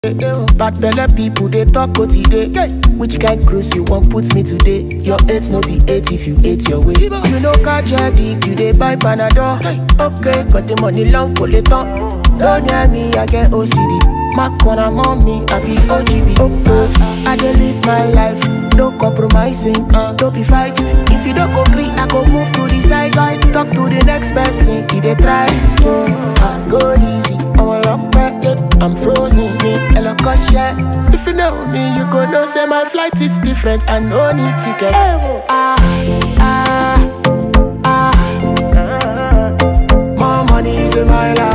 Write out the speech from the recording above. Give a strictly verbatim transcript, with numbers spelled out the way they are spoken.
Bad belle people, they talk what today. Yeah. Which kind cruise you want put me today? Your eight no be eight if you ate your way. You know catch your dick, you they buy Panadol. Okay, got the money long, pull it on. Don't near me, I get O C D. My corner mommy, I be O G B. uh, I dey live my life, no compromising, uh, don't be fighting. If you don't agree, I go move to the side. Talk to the next person, if they try uh, go easy, I'm a lock back, yeah. I'm frozen, me, a lock of shit. If you know me, you go know say my flight is different, I no need ticket. Ah, ah, ah. More money is in my life.